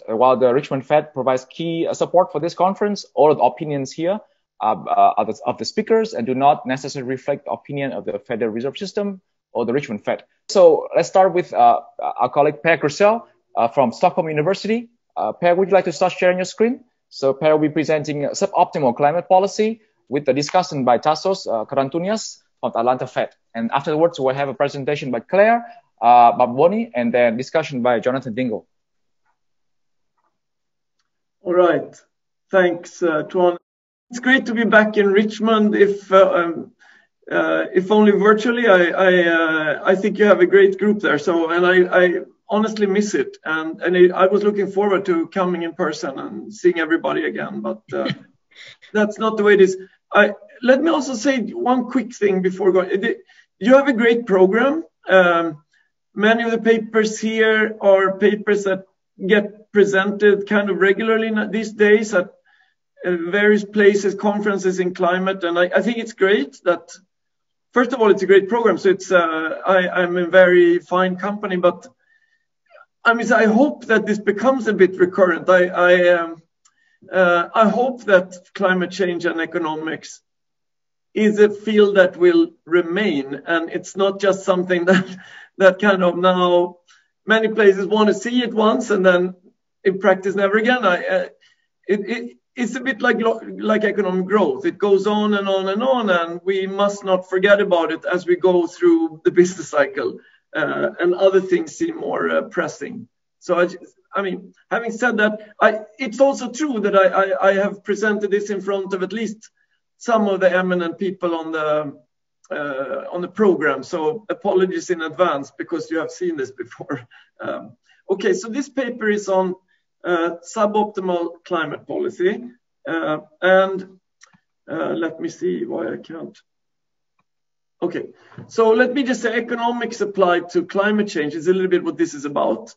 while the Richmond Fed provides key support for this conference, all of the opinions here are of the speakers and do not necessarily reflect the opinion of the Federal Reserve System or the Richmond Fed. So let's start with our colleague Per Krusell from Stockholm University. Per, would you like to start sharing your screen? So Per will be presenting suboptimal climate policy with the discussion by Anastasios Karantounias from the Atlanta Fed. And afterwards, we'll have a presentation by Claire Baboni and then discussion by Jonathan Dingle. All right. Thanks, Tuan. It's great to be back in Richmond, if only virtually. I think you have a great group there. So, and I honestly miss it. And I was looking forward to coming in person and seeing everybody again. But that's not the way it is. Let me also say one quick thing before going. You have a great program. Many of the papers here are papers that get presented kind of regularly these days at various places, conferences in climate. And I think it's great that, first of all, it's a great program. So it's I'm in very fine company, but I mean, I hope that this becomes a bit recurrent. I hope that climate change and economics is a field that will remain, and it's not just something that kind of now many places want to see it once and then in practice never again. It's a bit like economic growth. It goes on and on and on, and we must not forget about it as we go through the business cycle, and other things seem more pressing. So I mean, having said that, it's also true that I have presented this in front of at least some of the eminent people on the program. So apologies in advance because you have seen this before. Okay, so this paper is on suboptimal climate policy. And let me see why I can't. Okay, so let me just say economics applied to climate change is a little bit what this is about.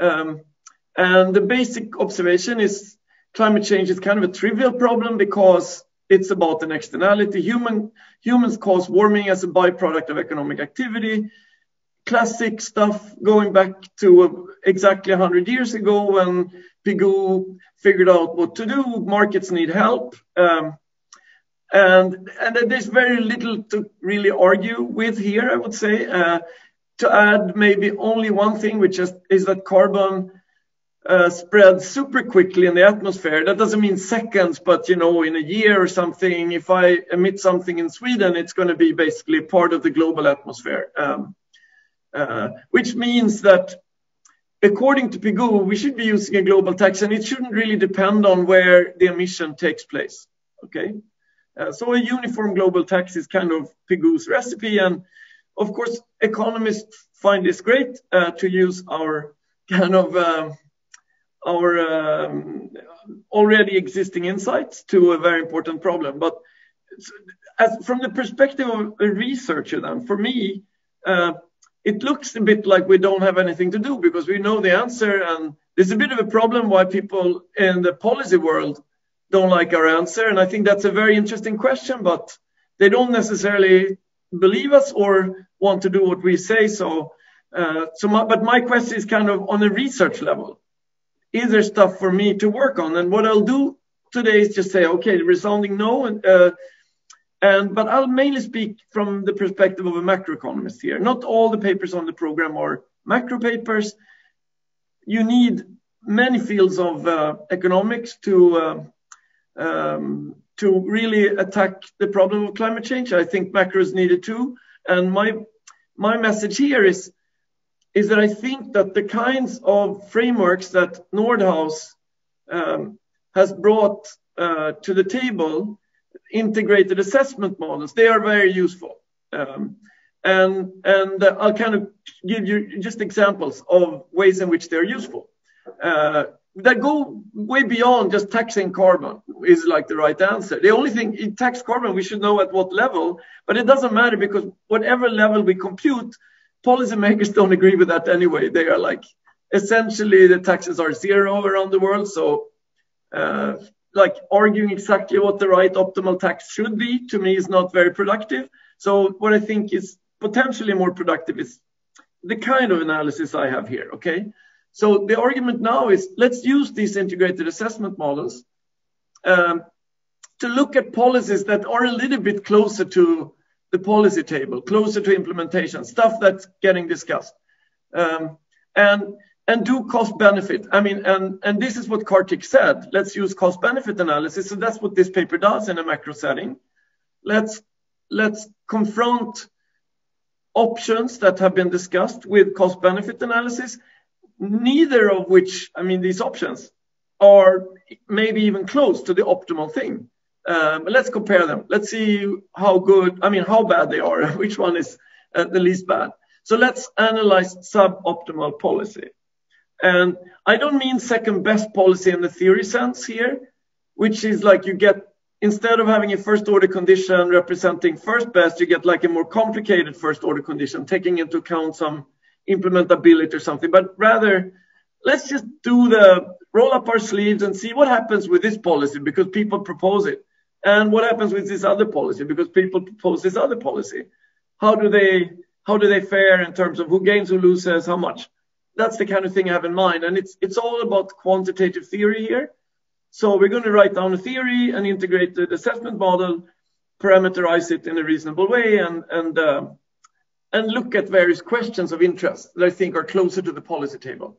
And the basic observation is climate change is kind of a trivial problem because it's about an externality. Humans cause warming as a byproduct of economic activity. Classic stuff going back to exactly 100 years ago when Pigou figured out what to do. Markets need help. And there's very little to really argue with here, I would say. To add maybe only one thing, which is that carbon spreads super quickly in the atmosphere. That doesn't mean seconds, but in a year or something, if I emit something in Sweden, it's going to be basically part of the global atmosphere. Which means that according to Pigou, we should be using a global tax, and it shouldn't really depend on where the emission takes place. Okay, so a uniform global tax is kind of Pigou's recipe, and of course, economists find this great to use our kind of our already existing insights to a very important problem. But from the perspective of a researcher, then for me, it looks a bit like we don't have anything to do because we know the answer, and there's a bit of a problem why people in the policy world don't like our answer. And I think that's a very interesting question, but they don't necessarily believe us or want to do what we say. But my question is kind of on a research level. Is there stuff for me to work on? And what I'll do today is just say, okay, resounding no, but I'll mainly speak from the perspective of a macroeconomist here. Not all the papers on the program are macro papers. You need many fields of economics to really attack the problem of climate change. I think macro is needed too. And my message here is that I think that the kinds of frameworks that Nordhaus has brought to the table, integrated assessment models, they are very useful. And I'll kind of give you just examples of ways in which they're useful. That go way beyond just taxing carbon is like the right answer. The only thing in tax carbon, we should know at what level, but it doesn't matter because whatever level we compute, policymakers don't agree with that anyway. They are like, essentially the taxes are zero around the world. So like arguing exactly what the right optimal tax should be, to me, is not very productive. So what I think is potentially more productive is the kind of analysis I have here, okay? So the argument now is let's use these integrated assessment models to look at policies that are a little bit closer to the policy table, closer to implementation, stuff that's getting discussed. And do cost benefit. I mean, and this is what Kartik said. Let's use cost benefit analysis. So that's what this paper does in a macro setting. Let's confront options that have been discussed with cost benefit analysis, neither of which, I mean, these options are maybe even close to the optimal thing. Let's compare them. Let's see how good, I mean, how bad they are, which one is the least bad. So let's analyze suboptimal policy. And I don't mean second best policy in the theory sense here, which is like you get, instead of having a first order condition representing first best, you get like a more complicated first order condition, taking into account some implementability or something. But rather, let's just roll up our sleeves and see what happens with this policy because people propose it. And what happens with this other policy because people propose this other policy. How do they fare in terms of who gains, who loses, how much? That's the kind of thing I have in mind. And it's all about quantitative theory here. So we're going to write down a theory, an integrated assessment model, parameterize it in a reasonable way, and look at various questions of interest that I think are closer to the policy table.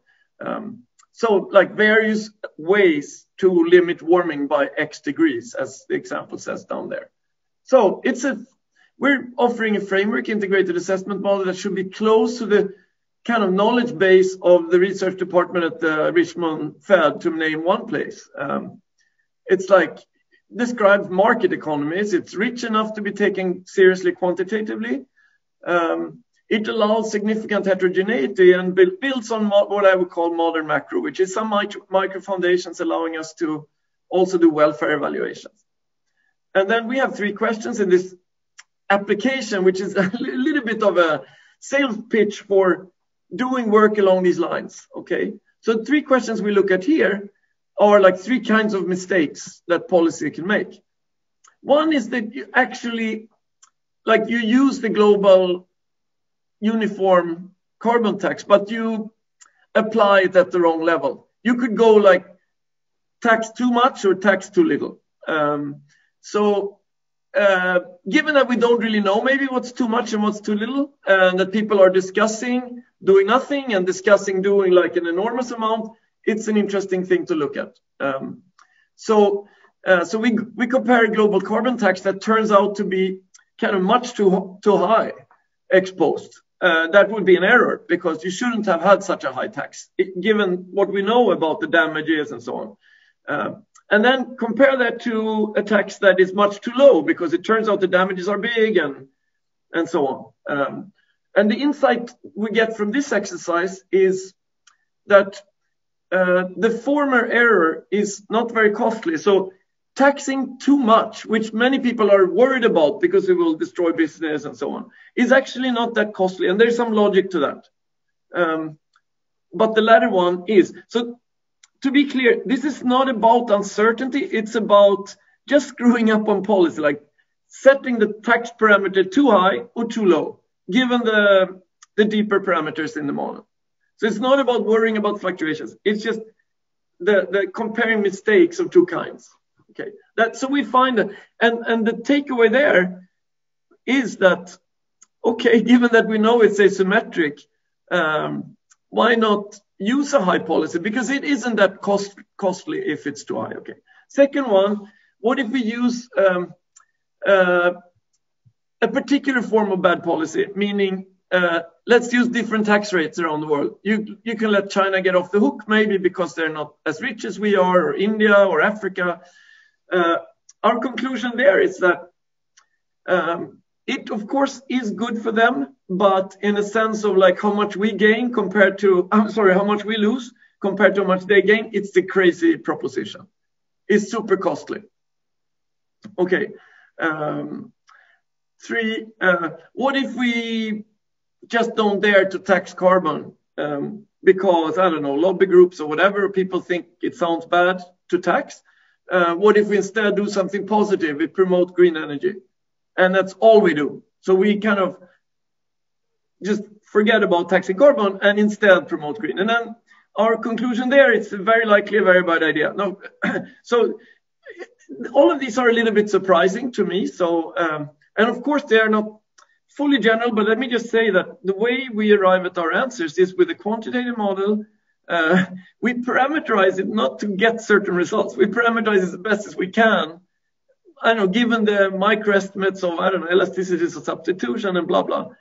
So like various ways to limit warming by X degrees, as the example says down there. So we're offering a framework integrated assessment model that should be close to the kind of knowledge base of the research department at the Richmond Fed, to name one place. It's like describes market economies. It's rich enough to be taken seriously quantitatively. It allows significant heterogeneity and builds on what I would call modern macro, which is some micro foundations allowing us to also do welfare evaluations. And then we have 3 questions in this application, which is a little bit of a sales pitch for doing work along these lines. Okay, so 3 questions we look at here are like 3 kinds of mistakes that policy can make. One is that you actually, like you use the global uniform carbon tax, but you apply it at the wrong level. You could go like tax too much or tax too little. Given that we don't really know maybe what's too much and what's too little, and that people are discussing doing nothing and discussing doing like an enormous amount, it's an interesting thing to look at. So we compare a global carbon tax that turns out to be kind of much too high exposed. That would be an error because you shouldn't have had such a high tax, given what we know about the damages and so on. And then compare that to a tax that is much too low because it turns out the damages are big and so on. And the insight we get from this exercise is that the former error is not very costly. So taxing too much, which many people are worried about because it will destroy business and so on, is actually not that costly. And there's some logic to that. But the latter one is. So to be clear, this is not about uncertainty. It's about just screwing up on policy, like setting the tax parameter too high or too low, given the deeper parameters in the model. So it's not about worrying about fluctuations. It's just the comparing mistakes of 2 kinds. Okay, so we find that, and the takeaway there is that, okay, given that we know it's asymmetric, why not use a high policy? Because it isn't that costly if it's too high. Okay. Second one, what if we use a particular form of bad policy, meaning let's use different tax rates around the world. You can let China get off the hook maybe because they're not as rich as we are, or India or Africa. Our conclusion there is that it of course is good for them, but in a sense of like how much we gain compared to, how much we lose compared to how much they gain, it's the crazy proposition. It's super costly. Okay. 3, what if we just don't dare to tax carbon because, I don't know, lobby groups or whatever, people think it sounds bad to tax? What if we instead do something positive? We promote green energy. And that's all we do. So we kind of just forget about taxing carbon and instead promote green. And then our conclusion there, it's very likely a very bad idea. No, so all of these are a little bit surprising to me. So, and of course they are not fully general, but let me just say that the way we arrive at our answers is with a quantitative model. We parameterize it not to get certain results. We parameterize it as best as we can. I don't know, given the micro estimates of, I don't know, elasticities of substitution and blah, blah.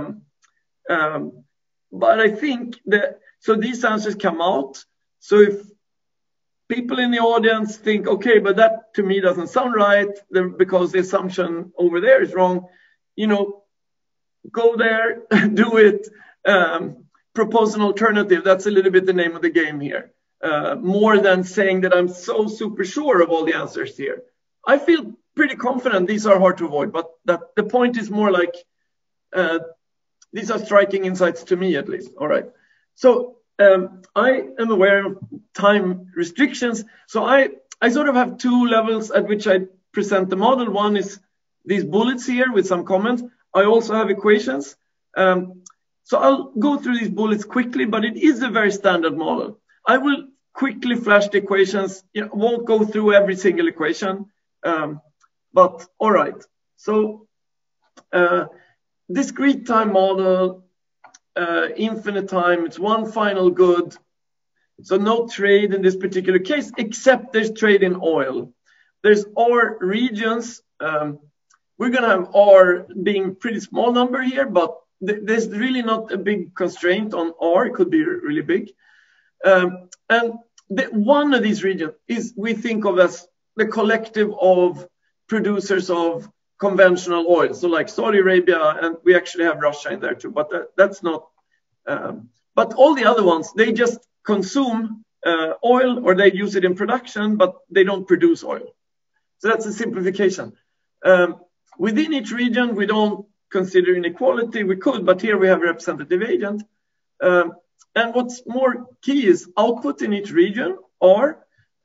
But I think that, so these answers come out. So if people in the audience think, okay, but that to me doesn't sound right because the assumption over there is wrong, you know, go there, do it, propose an alternative. That's a little bit the name of the game here. More than saying that I'm so super sure of all the answers here. I feel pretty confident these are hard to avoid, but that the point is more like these are striking insights to me at least. All right. So I am aware of time restrictions. So I sort of have two levels at which I present the model. One is these bullets here with some comments. I also have equations. So I'll go through these bullets quickly, but it is a very standard model. I will quickly flash the equations. You know, won't go through every single equation. But all right. So discrete time model, infinite time, it's one final good. So no trade in this particular case, except there's trade in oil. There's R regions. We're going to have R being pretty small number here, but there's really not a big constraint on R. It could be really big. And one of these regions is we think of as the collective of producers of conventional oil. So like Saudi Arabia, and we actually have Russia in there too, but that's not. But all the other ones, they just consume oil or they use it in production, but they don't produce oil. So that's a simplification. Within each region, we don't consider inequality. We could, but here we have a representative agent. And what's more key is output in each region or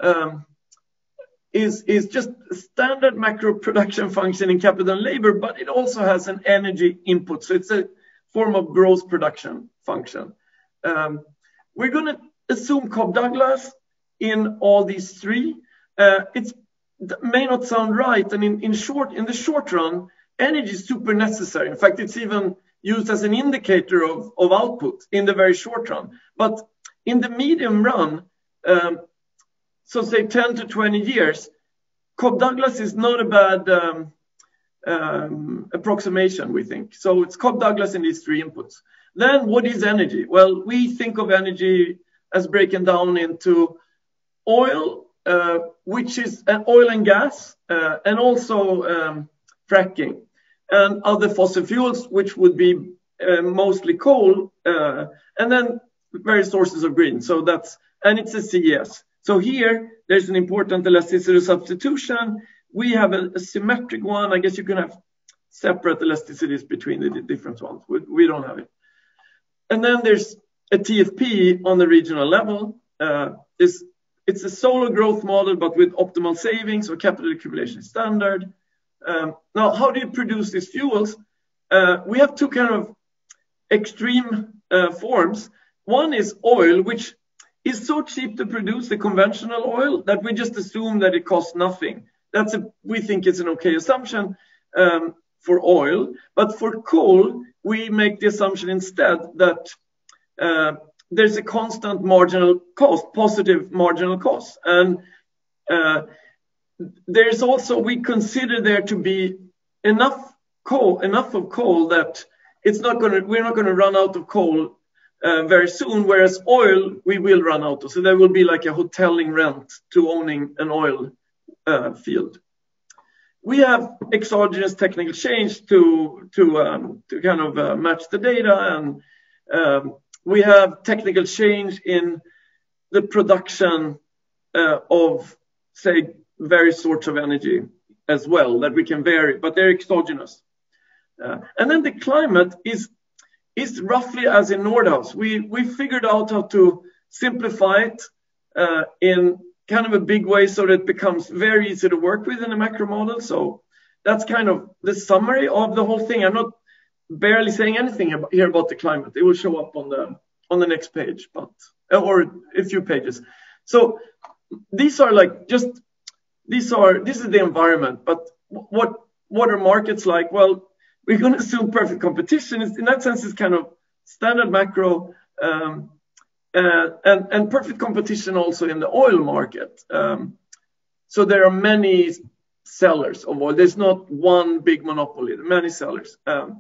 is just a standard macro production function in capital and labor, but it also has an energy input. So it's a form of gross production function. We're going to assume Cobb-Douglas in all these three. It may not sound right, and in the short run, energy is super necessary. In fact, it's even used as an indicator of output in the very short run. But in the medium run, so say 10 to 20 years, Cobb-Douglas is not a bad approximation, we think. So it's Cobb-Douglas in these three inputs. Then what is energy? Well, we think of energy as breaking down into oil, which is oil and gas, and also fracking, and other fossil fuels, which would be mostly coal, and then various sources of green. So and it's a CES. So here, there's an important elasticity substitution. We have a symmetric one. I guess you can have separate elasticities between the different ones. We don't have it. And then there's a TFP on the regional level. It's a solo growth model, but with optimal savings or capital accumulation standard. Now, how do you produce these fuels? We have two kind of extreme forms. One is oil, which is so cheap to produce, the conventional oil, that we just assume that it costs nothing. We think it's an okay assumption for oil. But for coal, we make the assumption instead that there's a constant marginal cost, positive marginal cost. And there's also, we consider there to be enough of coal that we're not going to run out of coal very soon, whereas oil, we will run out of. So there will be like a hoteling rent to owning an oil field. We have exogenous technical change to kind of match the data, and we have technical change in the production of, say, various sorts of energy as well that we can vary, but they're exogenous. And then the climate is roughly as in Nordhaus. We figured out how to simplify it in kind of a big way so that it becomes very easy to work with in a macro model. So that's kind of the summary of the whole thing. I'm not barely saying anything here about the climate. It will show up on on the next page, but or a few pages. So these are like just this is the environment. But what are markets like? Well, we're going to assume perfect competition. In that sense, it's kind of standard macro, and perfect competition also in the oil market. So there are many sellers of oil. There's not one big monopoly. There are many sellers.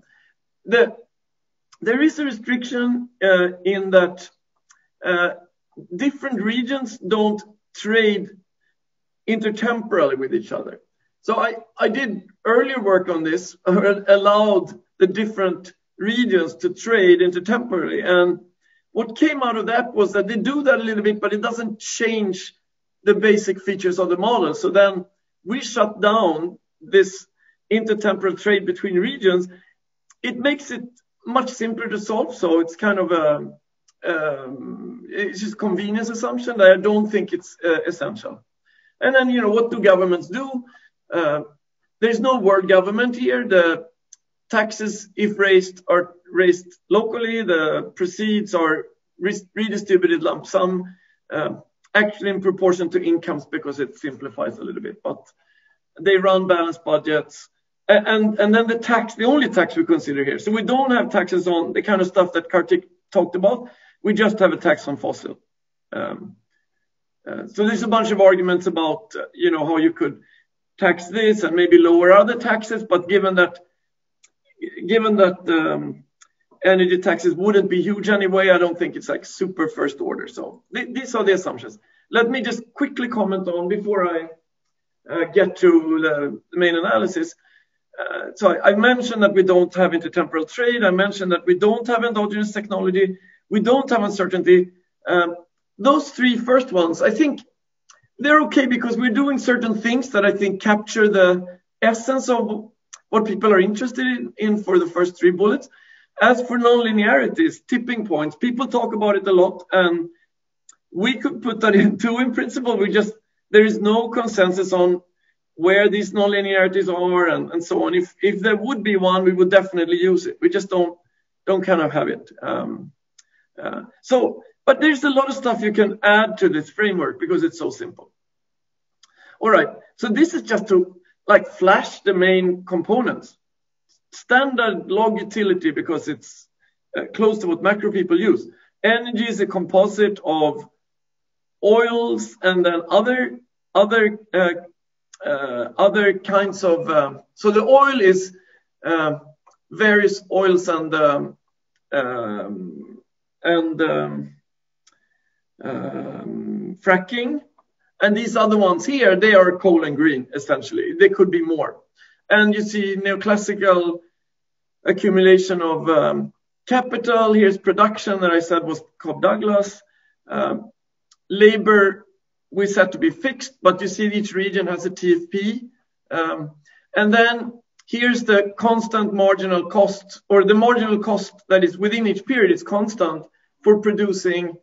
There is a restriction in that different regions don't trade intertemporally with each other. So I did earlier work on this, allowed the different regions to trade intertemporally. And what came out of that was that they do that a little bit, but it doesn't change the basic features of the model. So then we shut down this intertemporal trade between regions. It makes it much simpler to solve. So it's kind of it's just a convenience assumption that I don't think it's essential. And then, what do governments do? There's no world government here. The taxes, if raised, are raised locally. The proceeds are redistributed lump sum, actually in proportion to incomes, because it simplifies a little bit. But they run balanced budgets. And then the only tax we consider here. So we don't have taxes on the kind of stuff that Kartik talked about. We just have a tax on fossil. So there's a bunch of arguments about, how you could tax this and maybe lower other taxes. But given that energy taxes wouldn't be huge anyway, I don't think it's like super first order. So these are the assumptions. Let me just quickly comment on before I get to the main analysis. So I mentioned that we don't have intertemporal trade. I mentioned that we don't have endogenous technology. We don't have uncertainty. Those three first ones, I think they're okay because we're doing certain things that I think capture the essence of what people are interested in for the first three bullets. As for nonlinearities, tipping points, people talk about it a lot, and we could put that in too in principle. There is no consensus on where these nonlinearities are and so on. If there would be one, we would definitely use it. We just don't kind of have it. But there's a lot of stuff you can add to this framework because it's so simple. All right, so this is just to flash the main components. Standard log utility, because it's close to what macro people use. Energy is a composite of oils and then other kinds of. So the oil is various oils and fracking, and these other ones here, they are coal and green essentially. They could be more. And you see neoclassical accumulation of capital. Here's production that I said was Cobb Douglas. Labor we set to be fixed, but you see each region has a TFP. And then here's the constant marginal cost, or the marginal cost that is within each period is constant for producing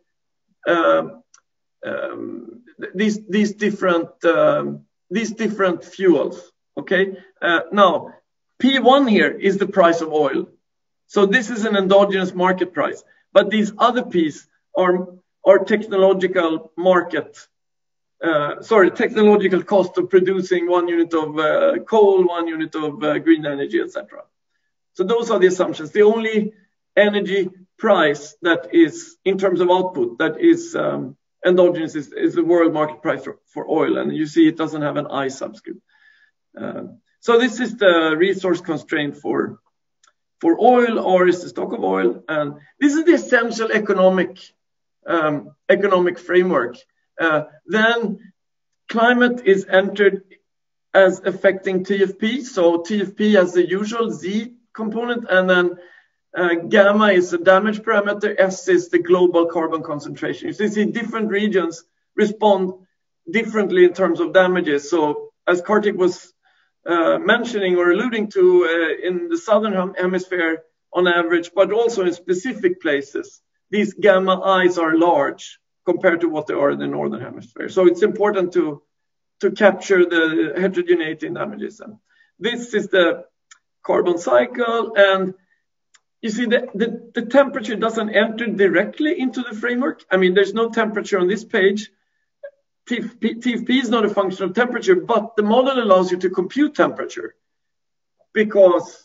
these different fuels. Okay. Now, P1 here is the price of oil. So this is an endogenous market price. But these other P's are technological market. Technological cost of producing 1 unit of coal, 1 unit of green energy, etc. So those are the assumptions. The only energy price that is, in terms of output, that is endogenous is the world market price for oil. And you see it doesn't have an I subscript. So this is the resource constraint for oil, or is the stock of oil. And this is the essential economic framework. Then climate is entered as affecting TFP. So TFP has the usual Z component, and then gamma is a damage parameter. S is the global carbon concentration. You see different regions respond differently in terms of damages. So as Kartik was mentioning or alluding to, in the southern hemisphere on average, but also in specific places, these gamma I's are large compared to what they are in the northern hemisphere. So it's important to capture the heterogeneity in damages. And this is the carbon cycle, and you see the temperature doesn't enter directly into the framework. I mean, there's no temperature on this page. TFP is not a function of temperature, but the model allows you to compute temperature because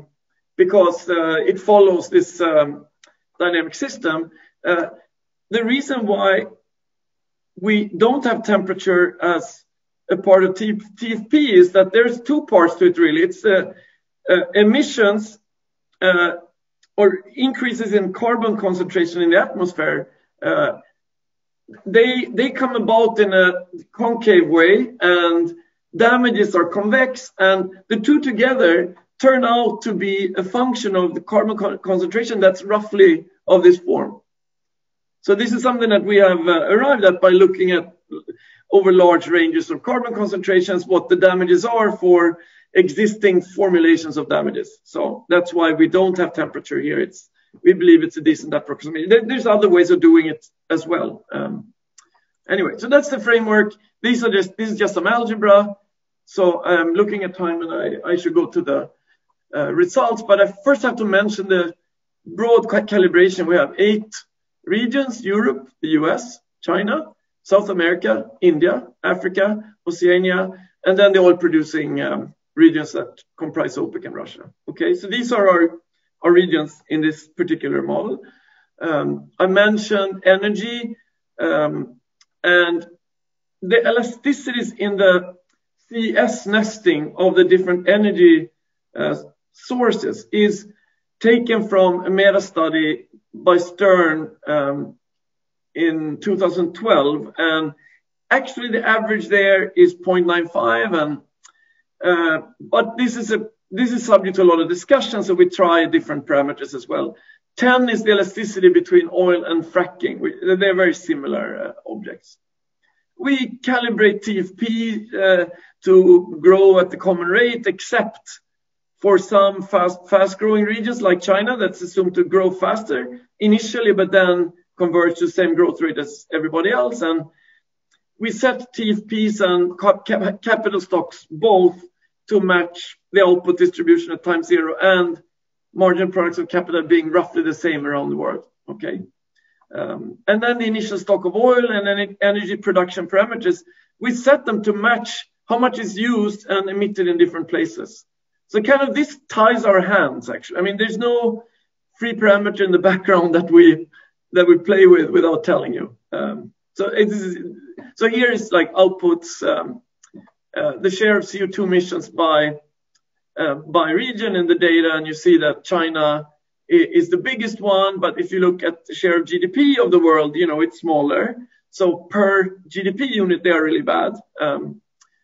it follows this dynamic system. The reason why we don't have temperature as a part of TFP is that there's two parts to it, really. It's emissions or increases in carbon concentration in the atmosphere. They come about in a concave way, and damages are convex, and the two together turn out to be a function of the carbon concentration that's roughly of this form. So this is something that we have arrived at by looking at over large ranges of carbon concentrations, what the damages are for existing formulations of damages. So that's why we don't have temperature here. We believe it's a decent approximation. There's other ways of doing it as well. Anyway, so that's the framework. This is just some algebra. So I'm looking at time, and I should go to the results. But I first have to mention the broad calibration. We have 8 regions: Europe, the US, China, South America, India, Africa, Oceania, and then the oil-producing regions that comprise OPEC and Russia. Okay, so these are our regions in this particular model. I mentioned energy, and the elasticities in the CS nesting of the different energy sources is taken from a meta study by Stern in 2012, and actually the average there is 0.95, and but this is subject to a lot of discussion, so we try different parameters as well. 10 is the elasticity between oil and fracking. They're very similar objects. We calibrate TFP to grow at the common rate, except for some fast-growing regions like China that's assumed to grow faster initially, but then converge to the same growth rate as everybody else. And we set TFPs and capital stocks both to match the output distribution at time zero and margin products of capital being roughly the same around the world. Okay. And then the initial stock of oil and then energy production parameters, we set them to match how much is used and emitted in different places. So kind of this ties our hands, actually. I mean, there's no free parameter in the background that we play with without telling you. So here is like outputs, the share of CO2 emissions by region in the data, and you see that China is the biggest one, but if you look at the share of GDP of the world, you know, it's smaller. So per GDP unit, they are really bad. And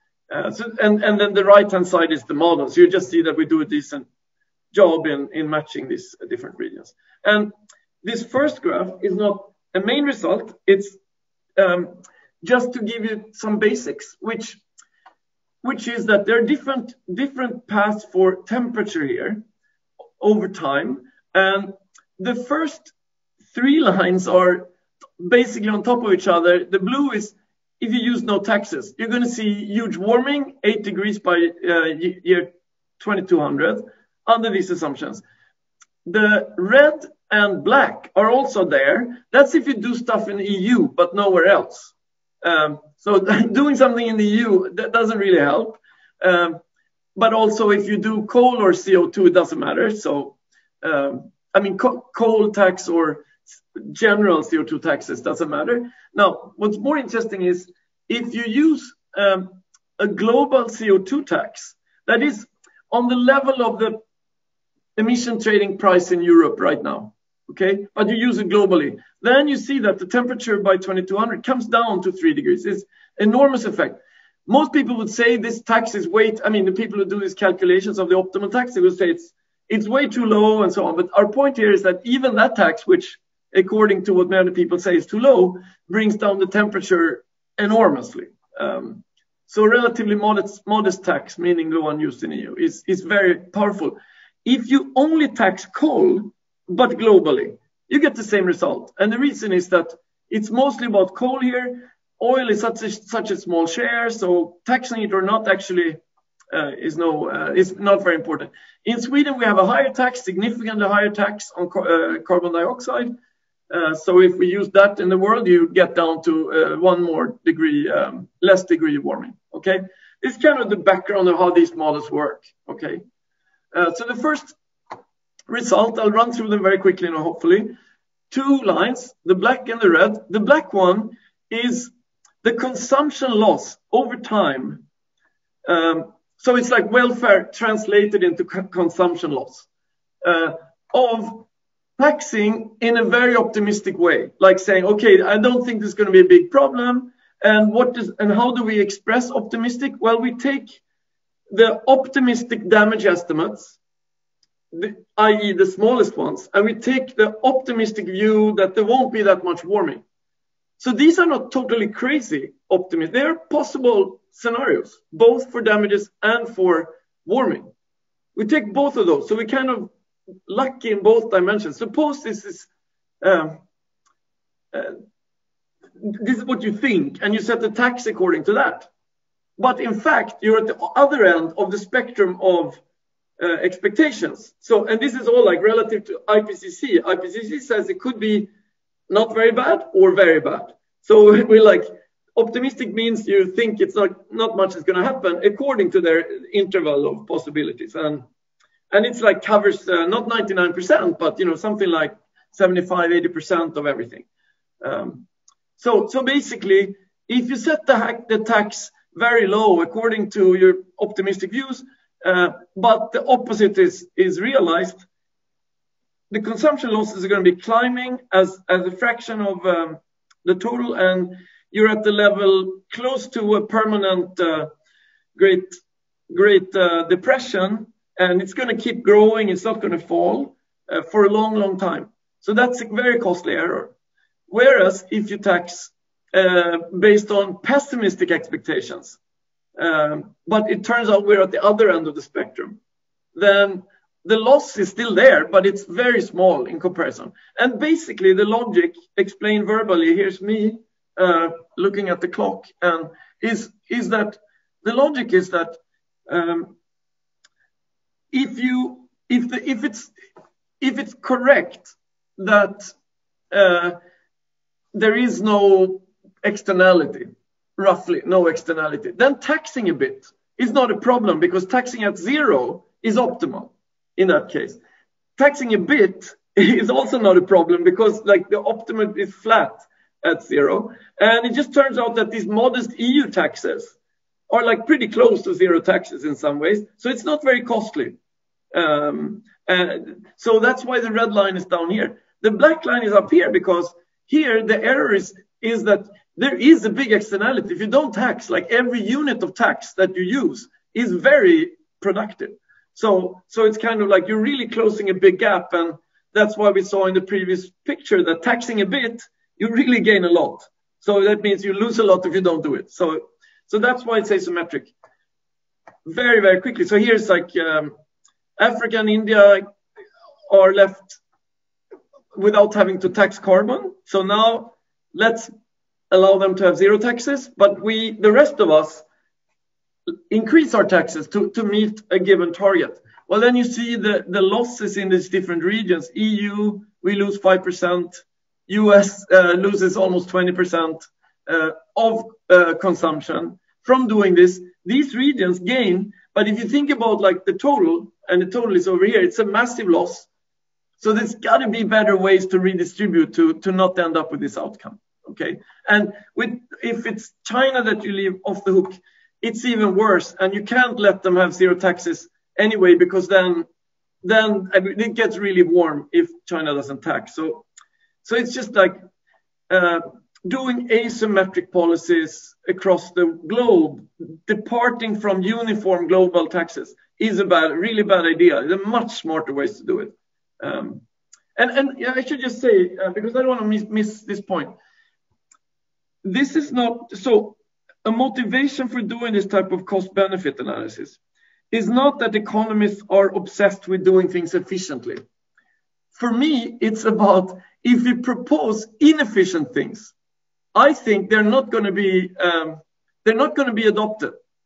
then the right-hand side is the model. So you just see that we do a decent job in matching these different regions. And this first graph is not a main result. It's just to give you some basics, which is that there are different paths for temperature here over time. And the first 3 lines are basically on top of each other. The blue is if you use no taxes, you're going to see huge warming, 8 degrees by year 2200 under these assumptions. The red and black are also there. That's if you do stuff in the EU, but nowhere else. So doing something in the EU, that doesn't really help. But also if you do coal or CO2, it doesn't matter. So, I mean, coal tax or general CO2 taxes doesn't matter. Now, what's more interesting is if you use a global CO2 tax, that is on the level of the emission trading price in Europe right now, okay? But you use it globally. Then you see that the temperature by 2200 comes down to 3 degrees. It's enormous effect. Most people would say this tax is I mean, the people who do these calculations of the optimal tax, they would say it's way too low and so on. But our point here is that even that tax, which according to what many people say is too low, brings down the temperature enormously. So relatively modest tax, meaning the one used in EU, is very powerful. If you only tax coal, but globally, you get the same result. And the reason is that it's mostly about coal here. Oil is such a small share, so taxing it or not actually is not very important. In Sweden, we have a higher tax, significantly higher tax on carbon dioxide. So if we use that in the world, you get down to 1 more degree, less degree of warming. Okay, it's kind of the background of how these models work. Okay, so the first result, I'll run through them very quickly now, hopefully. 2 lines, the black and the red. The black one is the consumption loss over time. So it's like welfare translated into consumption loss of taxing in a very optimistic way, like saying, okay, I don't think there's going to be a big problem. And how do we express optimistic? Well, we take the optimistic damage estimates, i.e. the smallest ones, and we take the optimistic view that there won't be that much warming. So these are not totally crazy optimism. They are possible scenarios, both for damages and for warming. We take both of those. So we kind of lucky in both dimensions. Suppose this is what you think, and you set the tax according to that. But in fact, you're at the other end of the spectrum of expectations. So, and this is all like relative to IPCC. IPCC says it could be not very bad or very bad. So we're like, optimistic means you think it's not much is going to happen according to their interval of possibilities. And it's like covers not 99%, but something like 75, 80% of everything. So basically, if you set the tax very low according to your optimistic views, but the opposite is realized, the consumption losses are going to be climbing as a fraction of the total, and you're at the level close to a permanent great depression, and it's going to keep growing. It's not going to fall for a long, long time. So that's a very costly error. Whereas if you tax based on pessimistic expectations, but it turns out we're at the other end of the spectrum, then the loss is still there, but it's very small in comparison. And basically the logic explained verbally, here's me looking at the clock, and is that the logic is that if it's correct that there is no externality, roughly no externality, then taxing a bit is not a problem, because taxing at 0 is optimal in that case. Taxing a bit is also not a problem, because like the optimum is flat at 0. And it just turns out that these modest EU taxes are like pretty close to 0 taxes in some ways. So it's not very costly. And so that's why the red line is down here. The black line is up here, because here the error is that there is a big externality. If you don't tax, like every unit of tax that you use is very productive. So it's kind of like you're really closing a big gap. And that's why we saw in the previous picture that taxing a bit, you really gain a lot. So that means you lose a lot if you don't do it. So that's why it's asymmetric. Very, very quickly. So here's like Africa and India are left without having to tax carbon. So now let's allow them to have 0 taxes, but the rest of us, increase our taxes to meet a given target. Well, then you see the losses in these different regions. EU, we lose 5%. US loses almost 20% of consumption from doing this. These regions gain, but if you think about like the total, and the total is over here, it's a massive loss. So there's got to be better ways to redistribute to not end up with this outcome. Okay, and if it's China that you leave off the hook, it's even worse, and you can't let them have 0 taxes anyway, because then it gets really warm if China doesn't tax. So it's just like doing asymmetric policies across the globe, departing from uniform global taxes, is a really bad idea. There are much smarter ways to do it. And yeah, I should just say, because I don't want to miss this point. This is not so. A motivation for doing this type of cost-benefit analysis is not that economists are obsessed with doing things efficiently. For me, it's about if we propose inefficient things, I think they're not going to be adopted,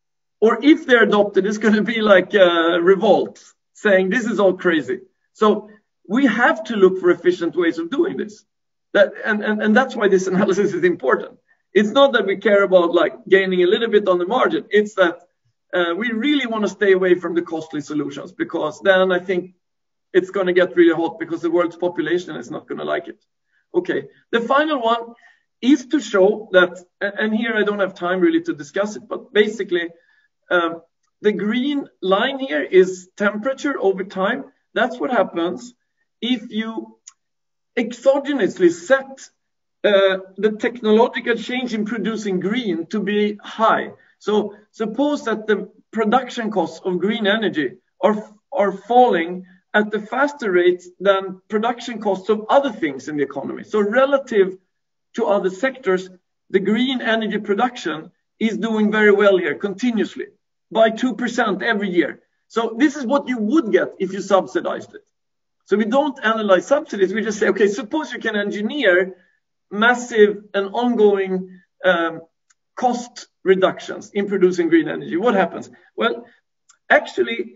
or if they're adopted, it's going to be like revolts saying this is all crazy. So we have to look for efficient ways of doing this. And that's why this analysis is important. It's not that we care about like gaining a little bit on the margin. It's that we really want to stay away from the costly solutions, because then I think it's going to get really hot because the world's population is not going to like it. Okay, the final one is to show that, and here I don't have time really to discuss it, but basically the green line here is temperature over time. That's what happens if you exogenously set the technological change in producing green to be high. So suppose that the production costs of green energy are falling at the faster rate than production costs of other things in the economy. So relative to other sectors, the green energy production is doing very well here continuously by 2% every year. So this is what you would get if you subsidized it. So we don't analyze subsidies. We just say, okay, suppose you can engineer massive and ongoing cost reductions in producing green energy. What happens? Well, actually,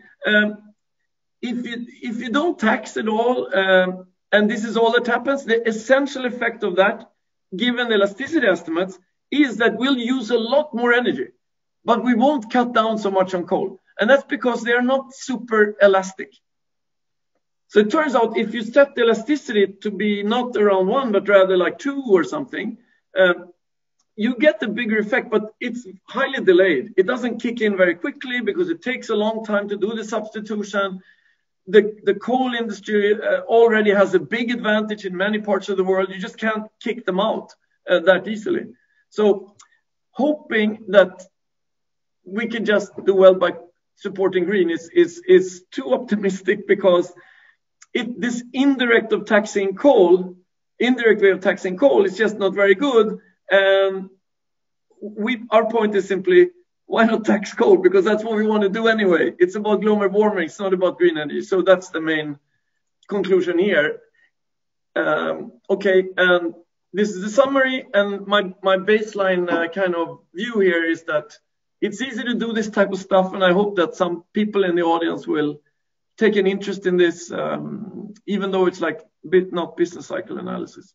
if you don't tax at all, and this is all that happens, the essential effect of that, given the elasticity estimates, is that we'll use a lot more energy, but we won't cut down so much on coal. And that's because they are not super elastic. So it turns out if you set the elasticity to be not around 1, but rather like 2 or something, you get a bigger effect, but it's highly delayed. It doesn't kick in very quickly because it takes a long time to do the substitution. The coal industry already has a big advantage in many parts of the world. You just can't kick them out that easily. So hoping that we can just do well by supporting green is too optimistic, because this indirect way of taxing coal is just not very good. And our point is simply, why not tax coal? Because that's what we want to do anyway. It's about global warming. It's not about green energy. So that's the main conclusion here. Okay, and this is the summary. And my baseline kind of view here is that it's easy to do this type of stuff. And I hope that some people in the audience will take an interest in this, even though it's like not business cycle analysis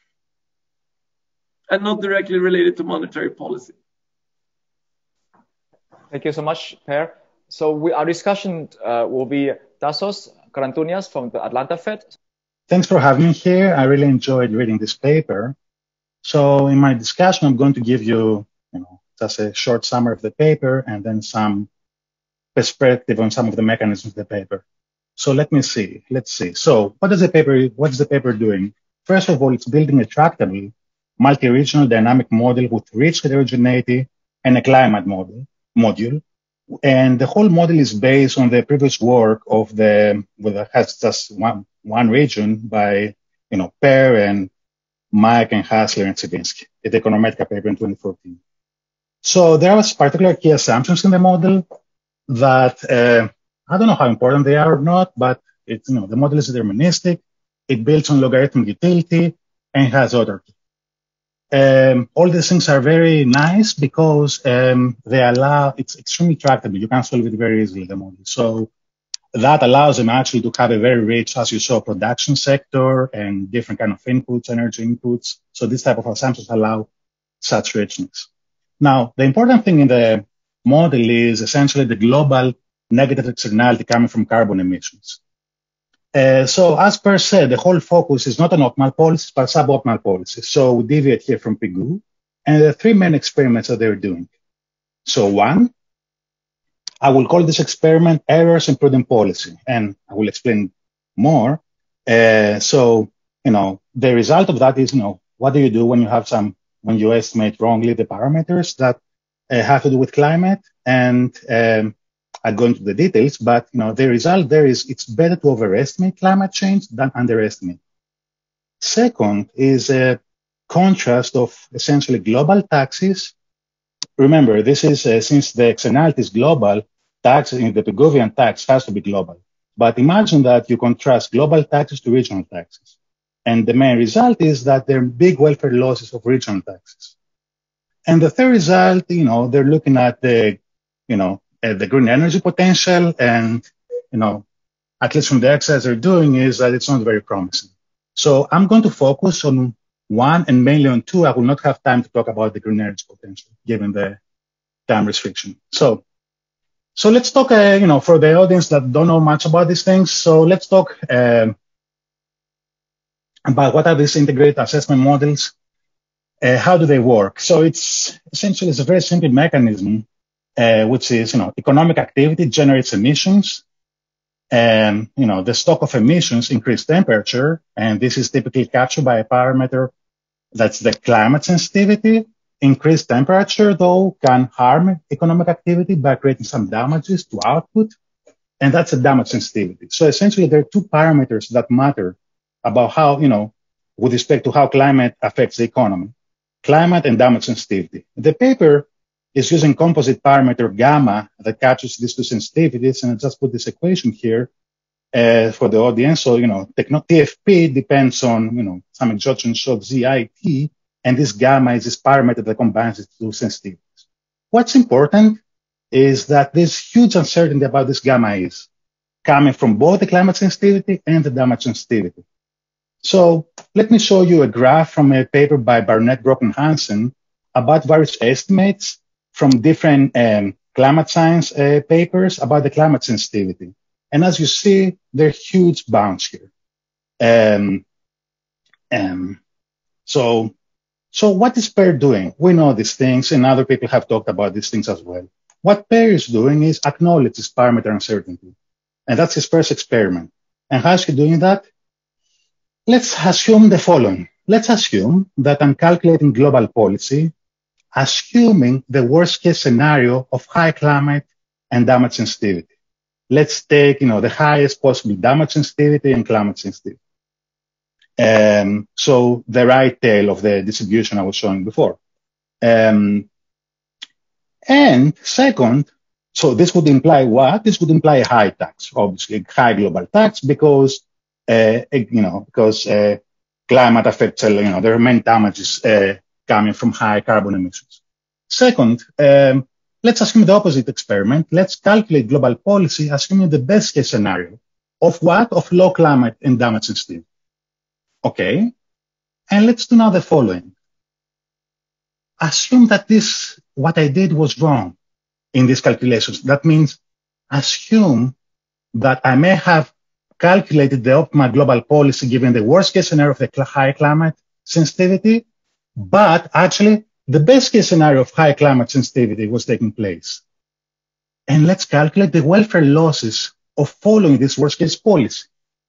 and not directly related to monetary policy. Thank you so much, Per. So our discussion will be Anastasios Karantounias from the Atlanta Fed. Thanks for having me here. I really enjoyed reading this paper. So in my discussion, I'm going to give you, just a short summary of the paper and then some perspective on some of the mechanisms of the paper. So let's see. So what's the paper doing? First of all, it's building a tractable, multi-regional dynamic model with rich heterogeneity and a climate module. And the whole model is based on the previous work of has just one region by, Per and Mike and Hassler and Sibinsky, the Econometrica paper in 2014. So there are particular key assumptions in the model that I don't know how important they are or not, but the model is deterministic. It builds on logarithmic utility and has autarky. All these things are very nice because it's extremely tractable. You can solve it very easily, the model. So that allows them actually to have a very rich, as you saw, production sector and different kind of inputs, energy inputs. So this type of assumptions allow such richness. Now, the important thing in the model is essentially the global negative externality coming from carbon emissions. So as Per said, the whole focus is not on optimal policies, but suboptimal policies. So we deviate here from Pigou, and there are 3 main experiments that they're doing. So one, I will call this experiment errors in prudent policy, and I will explain more. So the result of that is, what do you do when you estimate wrongly the parameters that have to do with climate? And I'll go into the details, but the result there is it's better to overestimate climate change than underestimate. Second is a contrast of essentially global taxes. Remember, this is since the externality is global, taxes in the Pigovian tax has to be global. But imagine that you contrast global taxes to regional taxes. And the main result is that there are big welfare losses of regional taxes. And the third result, they're looking at the the green energy potential, and, at least from the exercise they're doing, is that it's not very promising. So I'm going to focus on one and mainly on two. I will not have time to talk about the green energy potential given the time restriction. So let's talk, for the audience that don't know much about these things. So let's talk about what are these integrated assessment models. How do they work? So it's essentially a very simple mechanism, which is, economic activity generates emissions. The stock of emissions increase temperature, and this is typically captured by a parameter that's the climate sensitivity. Increased temperature, though, can harm economic activity by creating some damages to output, and that's a damage sensitivity. So essentially, there are two parameters that matter about how, with respect to how climate affects the economy: climate and damage sensitivity. The paper is using composite parameter gamma that captures these two sensitivities, and I just put this equation here for the audience. So, TFP depends on, some exogenous of ZIT, and this gamma is this parameter that combines these two sensitivities. What's important is that there's huge uncertainty about this gamma is coming from both the climate sensitivity and the damage sensitivity. So let me show you a graph from a paper by Barnett, Brock, and Hansen about various estimates from different climate science papers about the climate sensitivity. And as you see, there are huge bounds here. So what is PEAR doing? We know these things, and other people have talked about these things as well. What PEAR is doing is acknowledge this parameter uncertainty. And that's his first experiment. And how is he doing that? Let's assume the following. Let's assume that I'm calculating global policy, assuming the worst case scenario of high climate and damage sensitivity. Let's take, the highest possible damage sensitivity and climate sensitivity. So the right tail of the distribution I was showing before. And second, so this would imply what? This would imply a high tax, obviously, a high global tax, because climate affects, there are many damages coming from high carbon emissions. Second, let's assume the opposite experiment. Let's calculate global policy, assuming the best case scenario of what? Of low climate and damage sensitivity. Okay. And let's do now the following. Assume that what I did was wrong in these calculations. That means assume that I may have calculated the optimal global policy given the worst case scenario of the high climate sensitivity, but actually the best case scenario of high climate sensitivity was taking place. And let's calculate the welfare losses of following this worst case policy.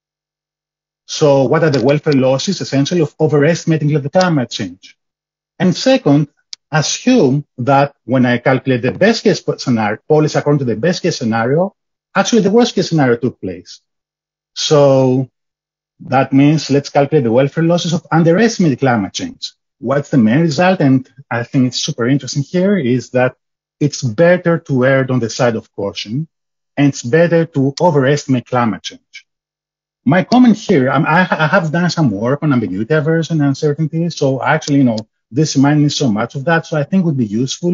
So what are the welfare losses? Essentially of overestimating the climate change. And second, assume that when I calculate the best case scenario, policy according to the best case scenario, actually the worst case scenario took place. So that means let's calculate the welfare losses of underestimated climate change. What's the main result? And I think it's super interesting here is that it's better to err on the side of caution, and it's better to overestimate climate change. My comment here, I have done some work on ambiguity aversion and uncertainty. So actually, this reminds me so much of that. So I think it would be useful,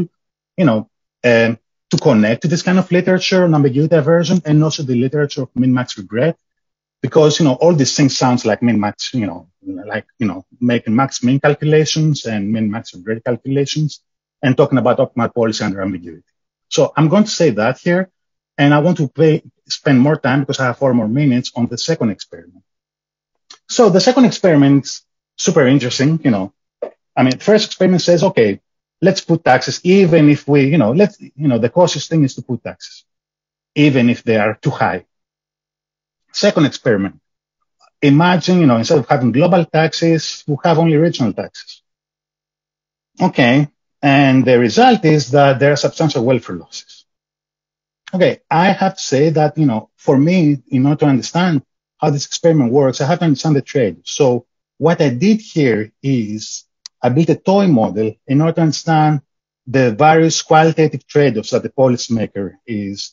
to connect to this kind of literature on ambiguity aversion and also the literature of min-max regret. Because, all these things sounds like min-max, making max-min calculations and min-max regret calculations and talking about optimal policy under ambiguity. So I'm going to say that here. And I want to spend more time because I have 4 more minutes on the second experiment. So the second experiment is super interesting. The first experiment says, okay, let's put taxes, even if the closest thing is to put taxes, even if they are too high. Second experiment, imagine, instead of having global taxes, we have only regional taxes. Okay. And the result is that there are substantial welfare losses. Okay, I have to say that, for me, in order to understand how this experiment works, I have to understand the trade. So what I did here is I built a toy model in order to understand the various qualitative trade-offs that the policymaker is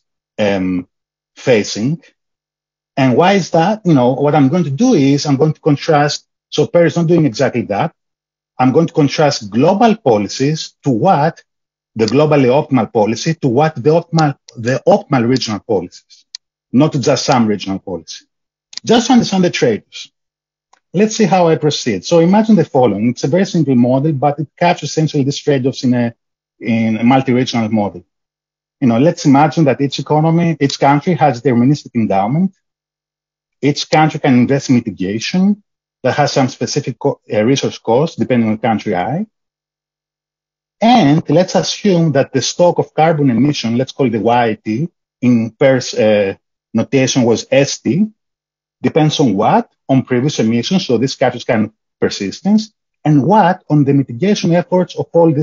facing. And why is that? What I'm going to do is I'm going to contrast. So PEAR is not doing exactly that. I'm going to contrast global policies to what the globally optimal policy to what the optimal regional policies, not to just some regional policy. Just to understand the trade-offs. Let's see how I proceed. So imagine the following. It's a very simple model, but it captures essentially these trade-offs in a multi-regional model. Let's imagine that each country has deterministic endowment. Each country can invest in mitigation that has some specific resource cost depending on country I. And let's assume that the stock of carbon emission, let's call it the YT, in Peir's notation was ST, depends on what? On previous emissions, so this captures kind of persistence, and what? On the mitigation efforts of all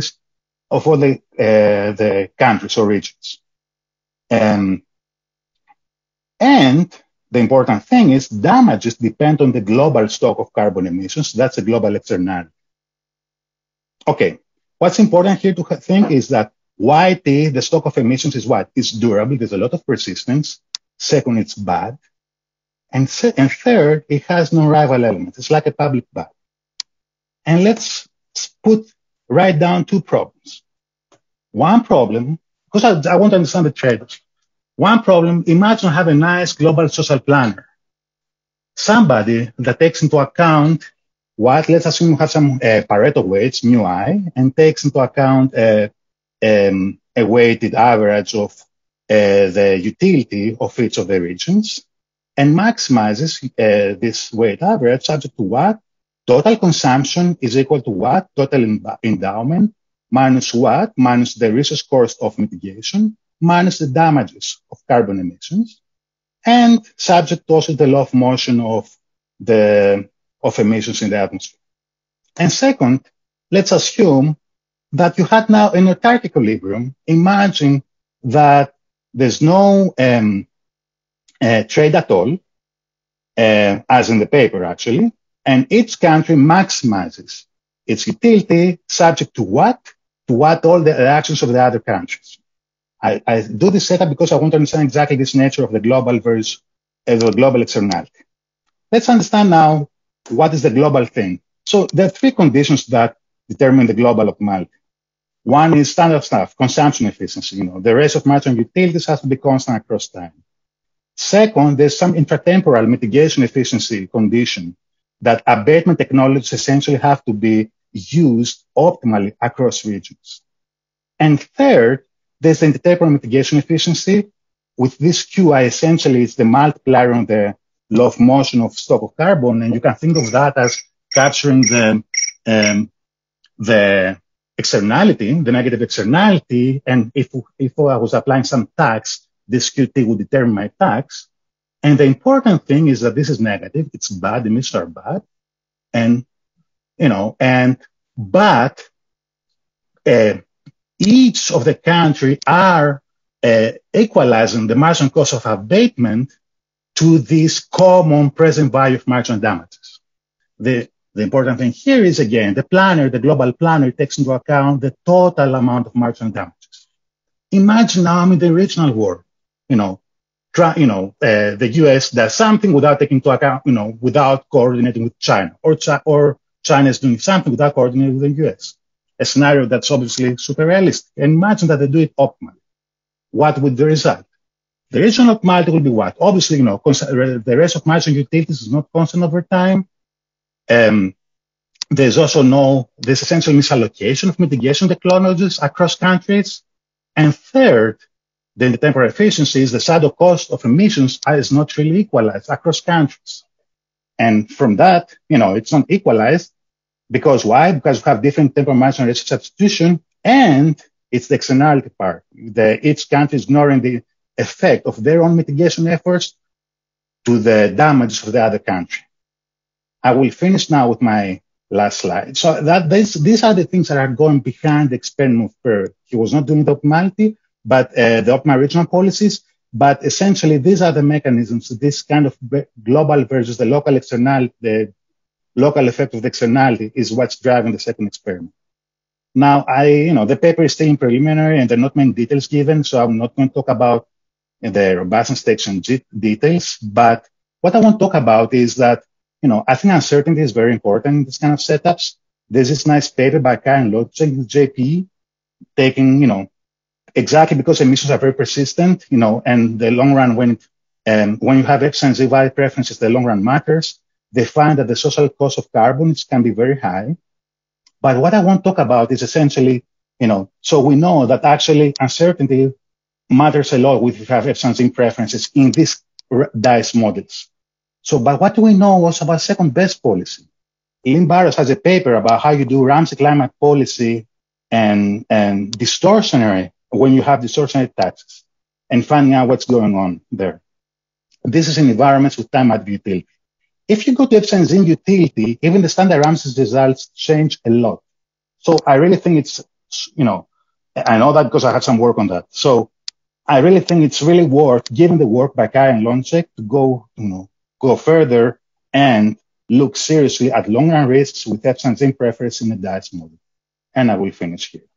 the countries or regions. And the important thing is damages depend on the global stock of carbon emissions. That's a global externality. Okay, what's important here to think is that YT, the stock of emissions, is what? It's durable. There's a lot of persistence. Second, it's bad. And third, it has no rival element. It's like a public bad. And let's write down two problems. One problem, because I want to understand the trade-offs. One problem, imagine I have a nice global social planner. Somebody that takes into account what, let's assume you have some Pareto weights, mu I, and takes into account a weighted average of the utility of each of the regions, and maximizes this weighted average subject to what? Total consumption is equal to what? Total endowment minus what? Minus the resource cost of mitigation minus the damages of carbon emissions, and subject also to the law of motion of emissions in the atmosphere. And second, let's assume that you had now an autarkic equilibrium. Imagine that there's no trade at all, as in the paper actually, and each country maximizes its utility subject to what? To what all the actions of the other countries. I do this setup because I want to understand exactly this nature of the global versus the global externality. Let's understand now what is the global thing. So there are three conditions that determine the global optimality. One is standard stuff, consumption efficiency. The rate of marginal utilities has to be constant across time. Second, there's some intratemporal mitigation efficiency condition that abatement technologies essentially have to be used optimally across regions. And third, there's the intertemporal mitigation efficiency. With this QI, essentially, it's the multiplier on the law of motion of stock of carbon, and you can think of that as capturing the externality, the negative externality, and if I was applying some tax, this QT would determine my tax. And the important thing is that this is negative, it's bad, the emissions are bad, but each of the country are equalizing the marginal cost of abatement to this common present value of marginal damages. The important thing here is, again, the global planner takes into account the total amount of marginal damages. Imagine now I'm in the regional world, the US does something without taking into account, without coordinating with China, or China is doing something without coordinating with the US. A scenario that's obviously super realistic. And imagine that they do it optimally. What would the result? The regional optimality will be what? Obviously, the rest of marginal utilities is not constant over time. There's essential misallocation of mitigation technologies across countries. And third, the temporal efficiency is the shadow cost of emissions is not really equalized across countries. And from that, it's not equalized. Because why? Because we have different temporal marginal rates of substitution, and it's the externality part. Each country is ignoring the effect of their own mitigation efforts to the damages of the other country. I will finish now with my last slide. So these are the things that are going behind the experiment of Peir. He was not doing the optimality, but the optimal regional policies. But essentially, these are the mechanisms. This kind of global versus the local externality, the local effect of the externality is what's driving the second experiment. Now, the paper is still in preliminary and there are not many details given, so I'm not going to talk about the robustness section details. But what I want to talk about is that, I think uncertainty is very important in this kind of setups. There's this nice paper by Karen Lotzek with JPE taking, exactly because emissions are very persistent, and the long run, when you have X and Z value preferences, the long run matters. They find that the social cost of carbon can be very high. But what I want to talk about is essentially, so we know that actually uncertainty matters a lot if you have X and Z preferences in these DICE models. So, but what do we know also about second best policy? Lynn Barros has a paper about how you do Ramsey climate policy and distortionary when you have distortionary taxes and finding out what's going on there. This is in environments with time added utility. If you go to Epstein's in utility, even the standard Ramsey's results change a lot. So I really think it's, I know that because I had some work on that. So I really think it's really worth, given the work by Kai and Lonček, to go further and look seriously at long-run risks with Epstein's in preference in the DICE model. And I will finish here.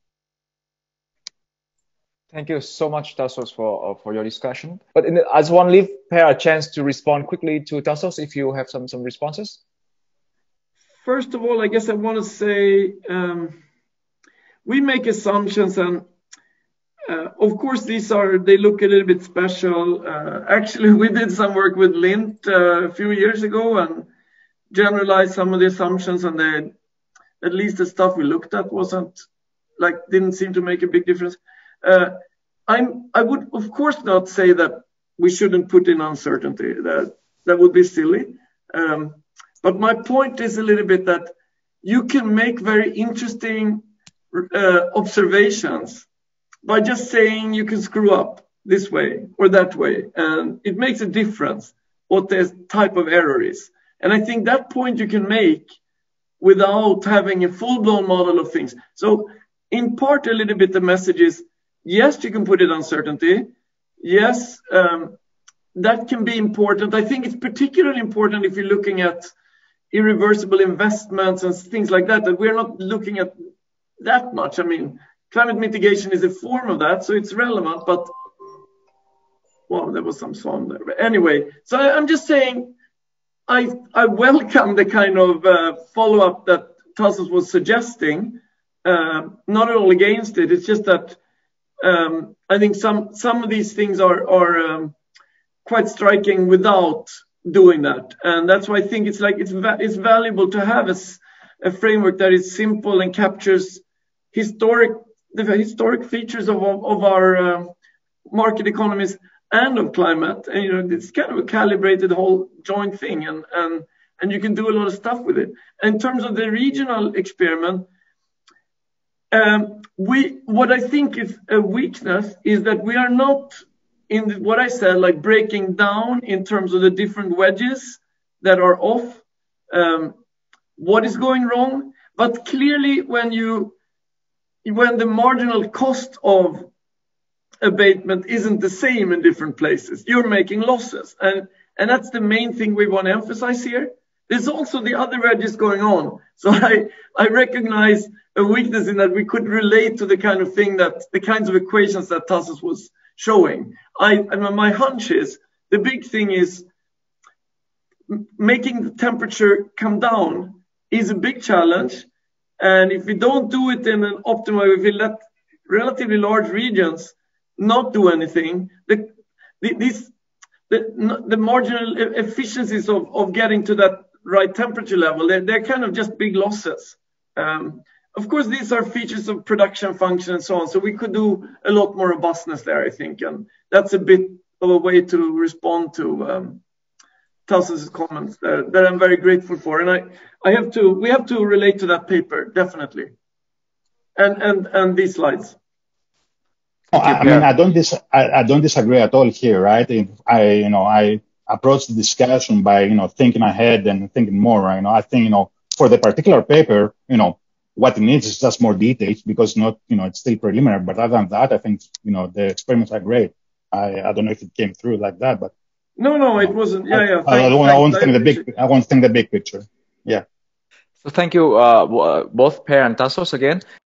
Thank you so much, Tassos, for your discussion. But I just want to leave Per a chance to respond quickly to Tassos if you have some responses. First of all, I guess I want to say we make assumptions, and of course they look a little bit special. Actually, we did some work with Lint a few years ago and generalized some of the assumptions, and at least the stuff we looked at didn't seem to make a big difference. I would of course not say that we shouldn't put in uncertainty. That would be silly. But my point is a little bit that you can make very interesting observations by just saying you can screw up this way or that way, and it makes a difference what the type of error is. And I think that point you can make without having a full-blown model of things. So in part, a little bit the message is, yes, you can put in uncertainty. Yes, that can be important. I think it's particularly important if you're looking at irreversible investments and things like that we're not looking at that much. I mean, climate mitigation is a form of that, so it's relevant, but, well, there was some song there. But anyway, so I'm just saying, I welcome the kind of follow-up that Tassos was suggesting. Not at all against it. It's just that I think some of these things are quite striking without doing that, and that's why I think it's valuable to have a framework that is simple and captures the historic features of our market economies and of climate. And it's kind of a calibrated whole joint thing, and you can do a lot of stuff with it. In terms of the regional experiment, what I think is a weakness is that we are not in what I said, like breaking down in terms of the different wedges that are off, what is going wrong. But clearly when the marginal cost of abatement isn't the same in different places, you're making losses. And that's the main thing we want to emphasize here. There's also the other wedges going on. So I recognize a weakness in that we could relate to the kind of thing the kinds of equations that Tassos was showing. My hunch is the big thing is making the temperature come down is a big challenge. And if we don't do it in an optimal way, if we let relatively large regions not do anything, the marginal efficiencies of getting to that right temperature level, they're kind of just big losses. Of course, these are features of production function and so on. So we could do a lot more robustness there, I think. And that's a bit of a way to respond to Tassos' comments that I'm very grateful for. And we have to relate to that paper, definitely. And these slides. I mean, I don't disagree at all here, right? I approach the discussion by, thinking ahead and thinking more, right? I think, for the particular paper, what it needs is just more details because it's still preliminary. But other than that, I think, the experiments are great. I don't know if it came through like that, but. No, it wasn't. Yeah. I want to think the big picture. Yeah. So thank you, both Per and Tassos again.